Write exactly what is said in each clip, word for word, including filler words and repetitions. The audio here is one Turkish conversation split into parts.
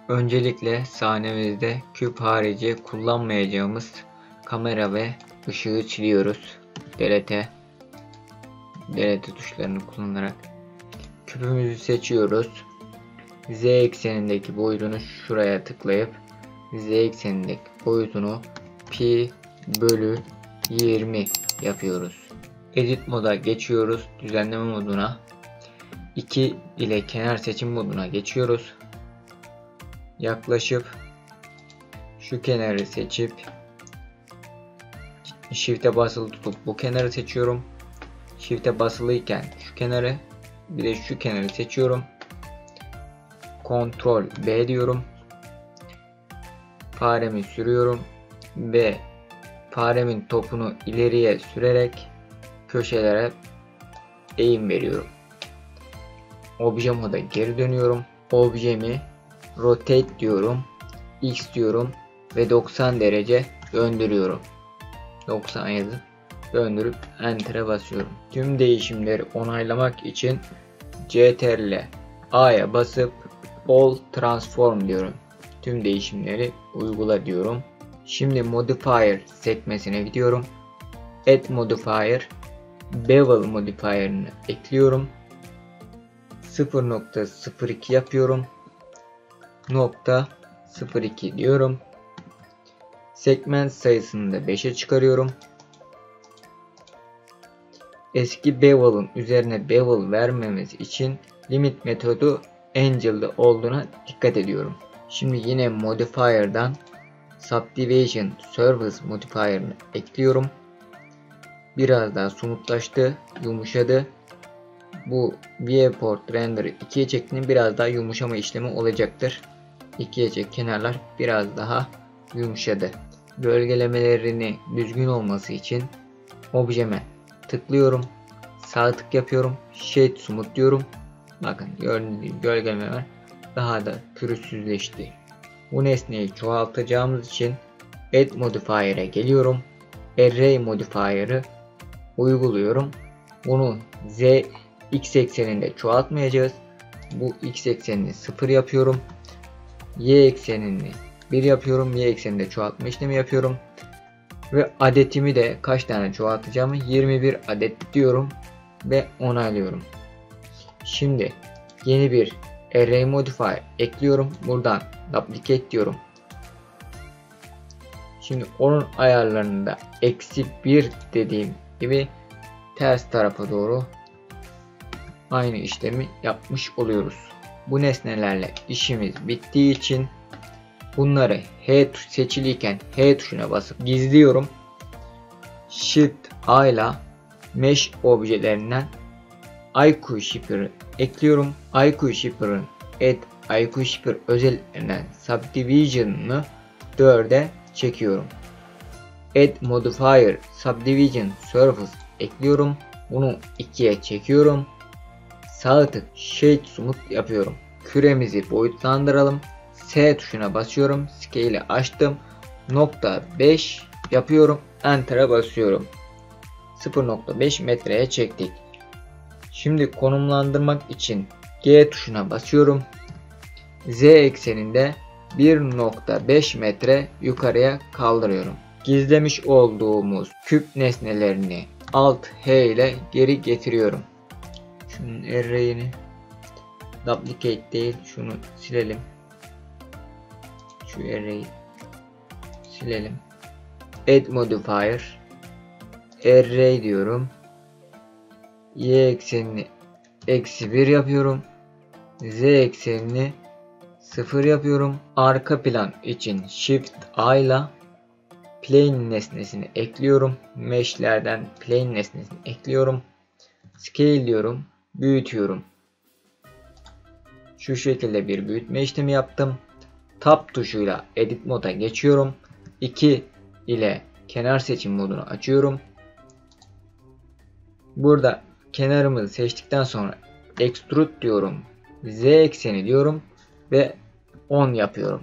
Öncelikle sahnemizde küp harici kullanmayacağımız kamera ve ışığı çiziyoruz. Delete, delete tuşlarını kullanarak küpümüzü seçiyoruz. Z eksenindeki boyutunu şuraya tıklayıp Z eksenindeki boyutunu pi bölü yirmi yapıyoruz. Edit moda geçiyoruz. Düzenleme moduna. iki ile kenar seçim moduna geçiyoruz. Yaklaşıp şu kenarı seçip Shift'e basılı tutup bu kenarı seçiyorum. Shift'e basılıyken şu kenarı, bir de şu kenarı seçiyorum. Ctrl B diyorum. Faremi sürüyorum ve faremin topunu ileriye sürerek köşelere eğim veriyorum. Obje moda geri dönüyorum. Objemi rotate diyorum. X diyorum ve doksan derece döndürüyorum. doksan yazıp döndürüp enter'e basıyorum. Tüm değişimleri onaylamak için Ctrl A'ya basıp All Transform diyorum. Tüm değişimleri uygula diyorum. Şimdi Modifier sekmesine gidiyorum. Add Modifier, Bevel Modifier'ını ekliyorum. sıfır nokta sıfır iki yapıyorum. Nokta sıfır iki diyorum. Segment sayısını da beşe çıkarıyorum. Eski bevel'ın üzerine bevel vermemiz için limit metodu Angel'da olduğuna dikkat ediyorum. Şimdi yine modifier'dan Subdivision Surface Modifier'ını ekliyorum. Biraz daha somutlaştı, yumuşadı. Bu Viewport Render ikiye çektiğinde biraz daha yumuşama işlemi olacaktır. ikiye çek kenarlar biraz daha yumuşadı. Gölgelemelerini düzgün olması için objeme tıklıyorum. Sağ tık yapıyorum. Shade Smooth diyorum. Bakın gördüğünüz gibi gölgelemeler daha da pürüzsüzleşti. Bu nesneyi çoğaltacağımız için Add Modifier'e geliyorum. Array Modifier'ı uyguluyorum. Bunu Z X ekseninde çoğaltmayacağız. Bu X eksenini sıfır yapıyorum. Y eksenini bir yapıyorum. Y ekseninde çoğaltma işlemi yapıyorum. Ve adetimi de kaç tane çoğaltacağımı yirmi bir adet diyorum. Ve onaylıyorum. Şimdi yeni bir Array Modifier ekliyorum. Buradan Duplicate diyorum. Şimdi onun ayarlarında eksi bir dediğim gibi ters tarafa doğru aynı işlemi yapmış oluyoruz. Bu nesnelerle işimiz bittiği için bunları H tuş seçiliyken H tuşuna basıp gizliyorum. Shift A ile Mesh objelerinden I Q Shipper'ı ekliyorum. I Q Shipper'ın Add I Q Shipper özelliklerinden Subdivision'ını dörde çekiyorum. Add Modifier Subdivision Surface ekliyorum. Bunu ikiye çekiyorum. Sağ tık Shade Smooth yapıyorum. Küremizi boyutlandıralım. S tuşuna basıyorum. Scale'i açtım. nokta beş yapıyorum. Enter'a basıyorum. sıfır nokta beş metreye çektik. Şimdi konumlandırmak için G tuşuna basıyorum. Z ekseninde bir nokta beş metre yukarıya kaldırıyorum. Gizlemiş olduğumuz küp nesnelerini Alt H ile geri getiriyorum. Şunun array'ini duplicate değil, şunu silelim. Şu array'i silelim. Add Modifier Array diyorum. Y eksenini eksi bir yapıyorum. Z eksenini sıfır yapıyorum. Arka plan için Shift A ile Plane nesnesini ekliyorum. Mesh'lerden Plane nesnesini ekliyorum. Scale diyorum. Büyütüyorum. Şu şekilde bir büyütme işlemi yaptım. Tab tuşuyla Edit moda geçiyorum. iki ile kenar seçim modunu açıyorum. Burada kenarımızı seçtikten sonra Extrude diyorum. Z ekseni diyorum ve on yapıyorum.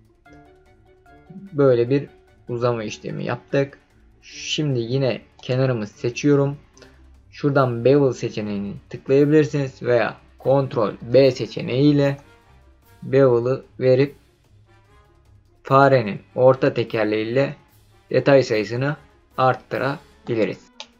Böyle bir uzama işlemi yaptık. Şimdi yine kenarımızı seçiyorum. Şuradan Bevel seçeneğini tıklayabilirsiniz veya Ctrl B seçeneğiyle Bevel'ı verip farenin orta tekerleğiyle detay sayısını arttırabiliriz.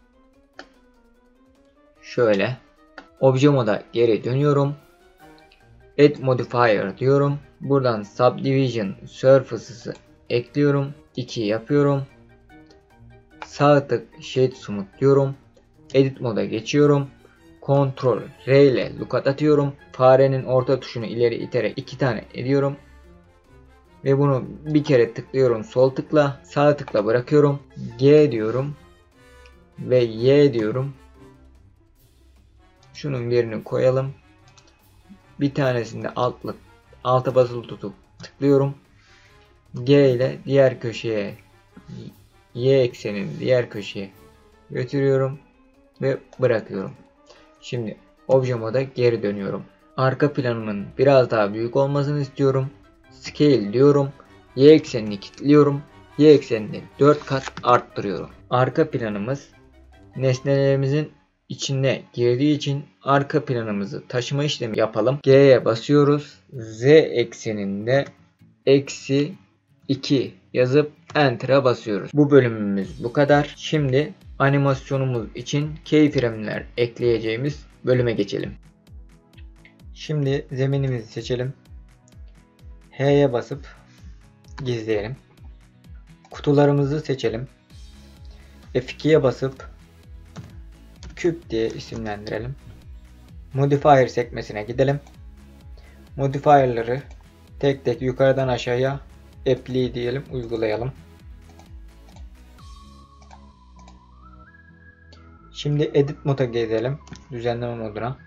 Şöyle obje moda geri dönüyorum. Add modifier diyorum. Buradan subdivision surfaces'ı ekliyorum. iki yapıyorum. Sağ tık shade smooth diyorum. Edit moda geçiyorum. Ctrl R ile lookup atıyorum. Farenin orta tuşunu ileri iterek iki tane ediyorum. Ve bunu bir kere tıklıyorum sol tıkla. Sağ tıkla bırakıyorum. G diyorum. Ve Y diyorum. Şunun birini koyalım. Bir tanesinde altla, alta basılı tutup tıklıyorum. G ile diğer köşeye, Y eksenin diğer köşeye götürüyorum ve bırakıyorum. Şimdi obje moda geri dönüyorum. Arka planımın biraz daha büyük olmasını istiyorum. Scale diyorum. Y eksenini kilitliyorum. Y eksenini dört kat arttırıyorum. Arka planımız nesnelerimizin içine girdiği için arka planımızı taşıma işlemi yapalım. G'ye basıyoruz. Z ekseninde eksi iki yazıp Enter'a basıyoruz. Bu bölümümüz bu kadar. Şimdi animasyonumuz için keyframe'ler ekleyeceğimiz bölüme geçelim. Şimdi zeminimizi seçelim. H'ye basıp gizleyelim. Kutularımızı seçelim. F iki'ye basıp küp diye isimlendirelim. Modifier sekmesine gidelim. Modifier'ları tek tek yukarıdan aşağıya apply diyelim, uygulayalım. Şimdi edit moda gezelim. Düzenleme moduna.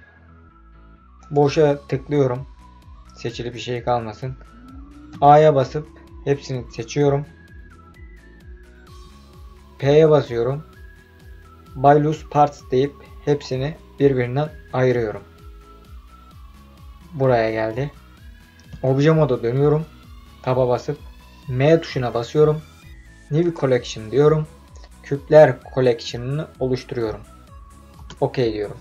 Boşa tıklıyorum. Seçili bir şey kalmasın. A'ya basıp hepsini seçiyorum. P'ye basıyorum. By loose parts deyip hepsini birbirinden ayırıyorum. Buraya geldi. Obje moda dönüyorum. Tab'a basıp M tuşuna basıyorum. New Collection diyorum. Küpler Collection'ını oluşturuyorum. OK diyorum.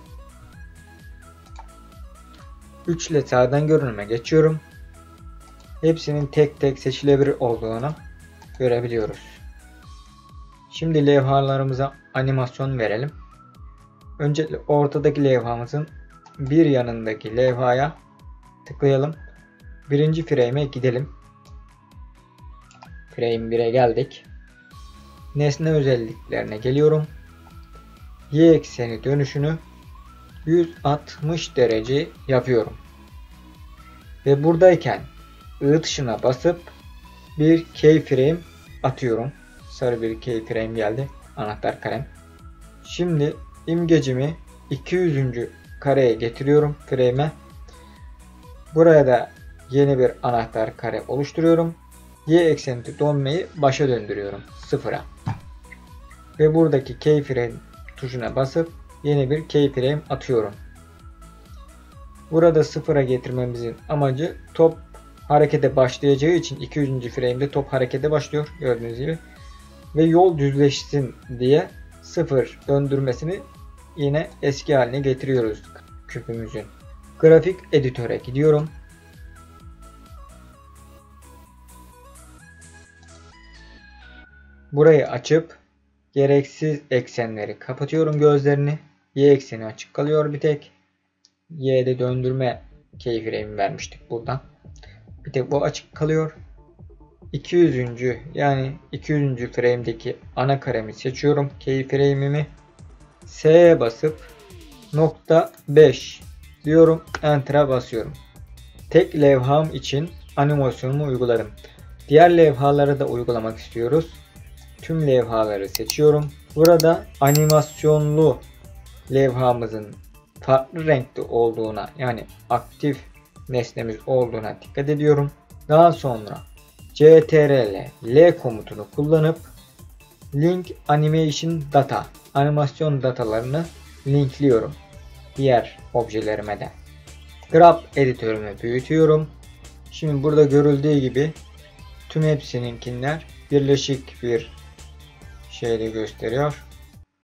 üç ile sağdan görünüme geçiyorum. Hepsinin tek tek seçilebilir olduğunu görebiliyoruz. Şimdi levhalarımıza animasyon verelim. Öncelikle ortadaki levhamızın bir yanındaki levhaya tıklayalım. Birinci frame'e gidelim. Frame bir'e geldik. Nesne özelliklerine geliyorum. Y ekseni dönüşünü yüz altmış derece yapıyorum. Ve buradayken I tuşuna basıp bir keyframe atıyorum. Sarı bir keyframe geldi. Anahtar karem. Şimdi imgecimi iki yüzüncü kareye getiriyorum frame'e. Buraya da yeni bir anahtar kare oluşturuyorum. Y ekseni dönmeyi başa döndürüyorum. Sıfıra. Ve buradaki keyframe tuşuna basıp yeni bir keyframe atıyorum. Burada sıfıra getirmemizin amacı top harekete başlayacağı için iki yüzüncü frame'de top harekete başlıyor gördüğünüz gibi. Ve yol düzleşsin diye sıfır döndürmesini yine eski haline getiriyoruz küpümüzün. Grafik editöre gidiyorum. Burayı açıp gereksiz eksenleri kapatıyorum gözlerini. Y ekseni açık kalıyor bir tek. Y'de döndürme keyframe vermiştik buradan. Bir tek bu açık kalıyor. iki yüzüncü yani iki yüzüncü frame'deki ana karemi seçiyorum. Keyframe'imi S'ye basıp nokta beş diyorum. Enter'a basıyorum. Tek levham için animasyonumu uyguladım. Diğer levhaları da uygulamak istiyoruz. Tüm levhaları seçiyorum. Burada animasyonlu levhamızın farklı renkte olduğuna yani aktif nesnemiz olduğuna dikkat ediyorum. Daha sonra Ctrl L komutunu kullanıp Link Animation Data animasyon datalarını linkliyorum. Diğer objelerime de. Graph editörümü büyütüyorum. Şimdi burada görüldüğü gibi tüm hepsininkiler birleşik bir şeyde gösteriyor.